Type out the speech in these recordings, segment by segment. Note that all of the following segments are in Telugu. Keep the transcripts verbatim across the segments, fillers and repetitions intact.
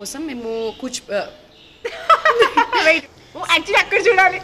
కోసం మేము కూచ్ వెయిట్ ఓ యాక్చువల్లీ అక్కడ చూడాలి.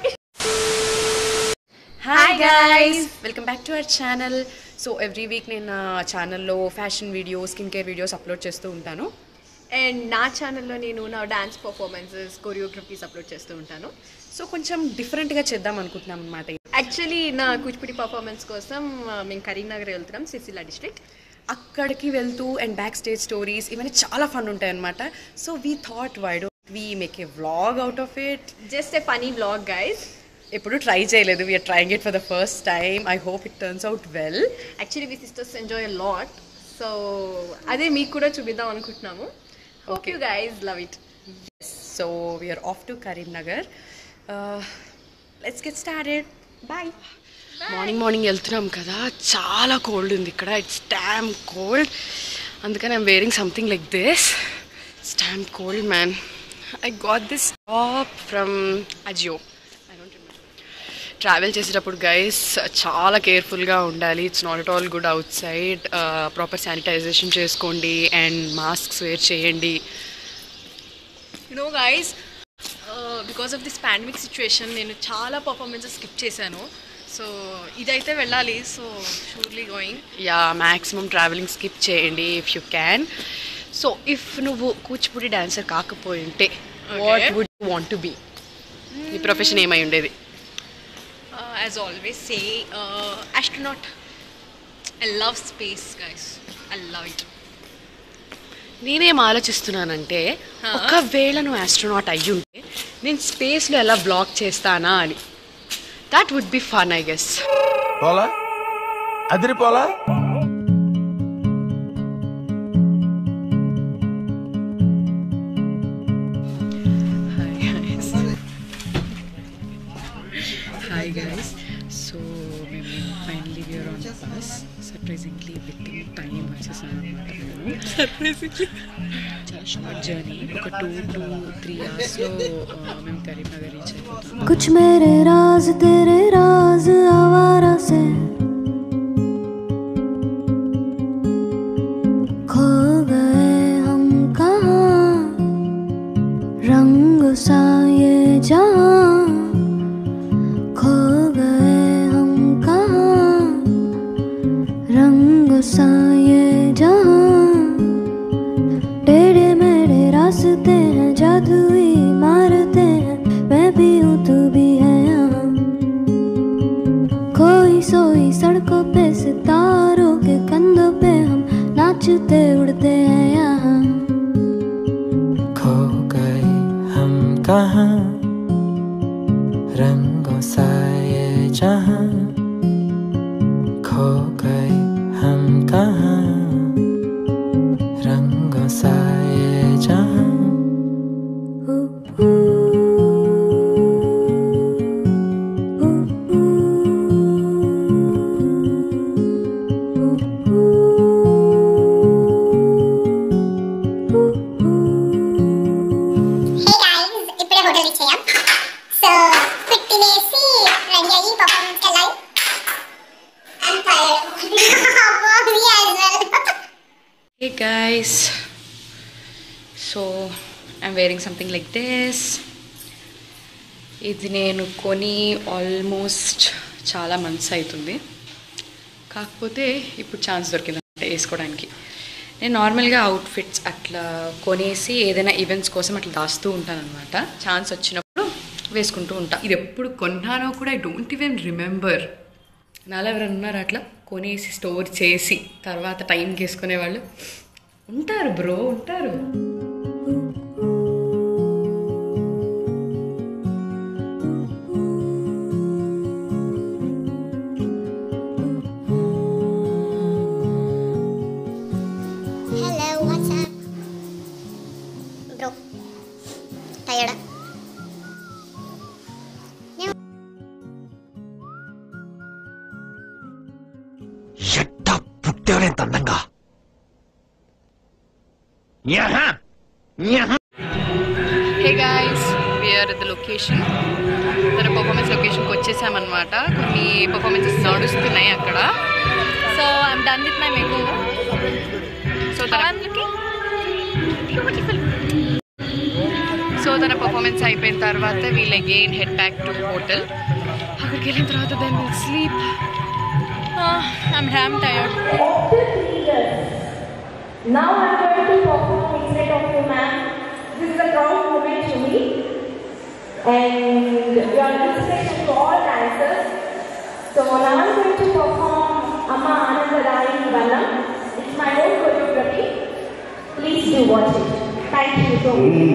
Hi guys, welcome back to our channel. So every week నేను నా ఛానల్లో fashion videos, skin care videos upload చేస్తూ ఉంటాను. అండ్ నా ఛానల్లో నేను నా డాన్స్ పర్ఫార్మెన్సెస్, కొరియోగ్రఫీస్ అప్లోడ్ చేస్తూ ఉంటాను. సో కొంచెం డిఫరెంట్గా చేద్దాం అనుకుంటున్నాం అనమాట. యాక్చువల్లీ నా కూచిపూడి పర్ఫార్మెన్స్ కోసం మేము కరీంనగర్ వెళ్తున్నాం, సిరిసిల్ల డిస్ట్రిక్ట్. అక్కడికి వెళ్తూ అండ్ బ్యాక్ స్టేజ్ స్టోరీస్ ఇవన్నీ చాలా ఫన్ ఉంటాయి అనమాట. So we thought why don't we make a vlog out of it. Just a funny vlog guys. ఎప్పుడు ట్రై చేయలేదు, we're trying it for the first time. I hope it turns out well. Actually we sisters enjoy a lot. So అదే మీకు కూడా చూపిద్దాం అనుకుంటున్నాము. Hope you guys love it. So we're off to Karimnagar. Let's get started. Bye. Morning morning వెళ్తున్నాం కదా, చాలా కోల్డ్ ఉంది ఇక్కడ. It's damn cold. అందుకని I'm wearing something like this. It's damn cold man. I got this top from Ajio. I don't remember. Travel చేసేటప్పుడు గైస్ చాలా కేర్ఫుల్గా ఉండాలి. It's not at all good outside. Proper sanitization చేసుకోండి అండ్ మాస్క్స్ వేర్ చేయండి. You know guys, because of this pandemic situation నేను చాలా పర్ఫార్మెన్సెస్ స్కిప్ చేశాను. సో ఇదైతే వెళ్ళాలి. So surely going. Ya, maximum travelling skip చేయండి if you can. So if నువ్వు కూచిపూడి డాన్సర్ కాకపోయి ఉంటే what would you want to be? నీ ప్రొఫెషన్ ఏమై ఉండేది? As always say astronaut. I love space guys. I love it. నేనేం ఆలోచిస్తున్నానంటే, ఒకవేళ నువ్వు ఆస్ట్రోనాట్ అయ్యి ఉంటే నేను స్పేస్లో ఎలా బ్లాక్ చేస్తానా అని. That would be fun I guess. పోలా అదిరిపోలా. Hi guys. సో మేము finally we're on the bus. Surprisingly with time వచ్చేసాం అనమాట. మేము సర్ప్రైజింగ్లీ చాలా షార్ట్ జర్నీ, ఒక టూ టూ త్రీ అవర్స్లో మేము కరీంనగర్ రీచ్ అయిపోతాం. कुछ मेरे राज तेरे राज आवारा से खो गए हम कहाँ, रंग सा ये जहाँ खो गए हम कहाँ, रंग सा ये जहाँ टेढ़े मेढ़े रास्ते हैं, जादुई मारते हैं, मैं भी हूँ तू भी है यहाँ खोई सोई सड़कों पे सितारों के कंधों पे हम नाचते उड़ते हैं यहाँ खो गए हम कहाँ, रंगों सा ये जहाँ खो गए हम कहाँ, रंगों सा ये जहाँ Hey guys, so I'm wearing something like this. ఇది నేను కొని ఆల్మోస్ట్ చాలా మంత్స్ అవుతుంది, కాకపోతే ఇప్పుడు ఛాన్స్ దొరికింది వేసుకోవడానికి. నేను నార్మల్గా అవుట్ఫిట్స్ అట్లా కొనేసి ఏదైనా ఈవెంట్స్ కోసం అట్లా దాస్తూ ఉంటాను అనమాట. ఛాన్స్ వచ్చినప్పుడు వేసుకుంటూ ఉంటా. ఇది ఎప్పుడు కొన్నానో కూడా ఐ డోంట్ ఈవెన్ రిమెంబర్. నాలో ఎవరైనా ఉన్నారు అట్లా కొనేసి స్టోర్ చేసి తర్వాత టైంకి వేసుకునే వాళ్ళు? ఉంటారు బ్రో, ఉంటారు. Hello, what's up? Bro, tired? ఎట్టా పుట్టేవరేంత అందంగా. Hey guys, we're at the location. తన పర్ఫార్మెన్స్ లొకేషన్కి వచ్చేసామన్నమాట. కొన్ని పర్ఫార్మెన్సెస్ నడుస్తున్నాయి అక్కడ. So I'm done with my makeup. So తన సో తన పర్ఫార్మెన్స్ అయిపోయిన తర్వాత we'll again head back to hotel. అక్కడికి వెళ్ళిన తర్వాత then will sleep. I'm damn tired. Now I'm going to perform instead of you, ma'am. This is a proud moment to me, and you are inspiration to all dancers. So now I'm going to perform Amma Anandarayi Vanam. It's my own choreography. Please do watch it. Thank you so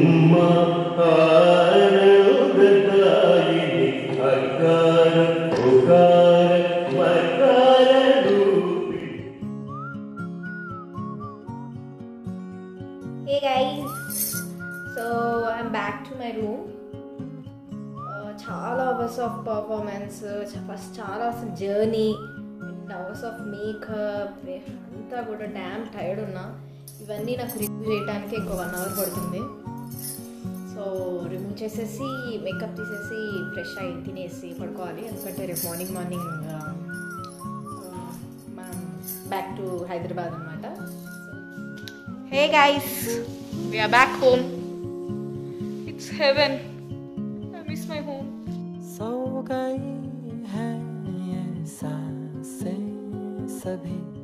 Hey guys, so I'm back to my room. Uh, చాలా అవర్స్ ఆఫ్ పర్ఫార్మెన్స్, ఫస్ట్ చాలా hours journey and hours of makeup అంతా కూడా డ్యామ్ టైర్డ్ ఉన్నా. ఇవన్నీ నాకు రిమూవ్ చేయడానికి ఇంకో వన్ అవర్ పడుతుంది. సో రిమూవ్ చేసేసి మేకప్ తీసేసి ఫ్రెష్ అయ్యి తినేసి పడుకోవాలి. ఎందుకంటే రేపు మార్నింగ్ మార్నింగ్ మనం బ్యాక్ టు హైదరాబాద్ అనమాట. Hey guys, we are back home. It's heaven. I miss my home. सो गई है ये सांसें सभी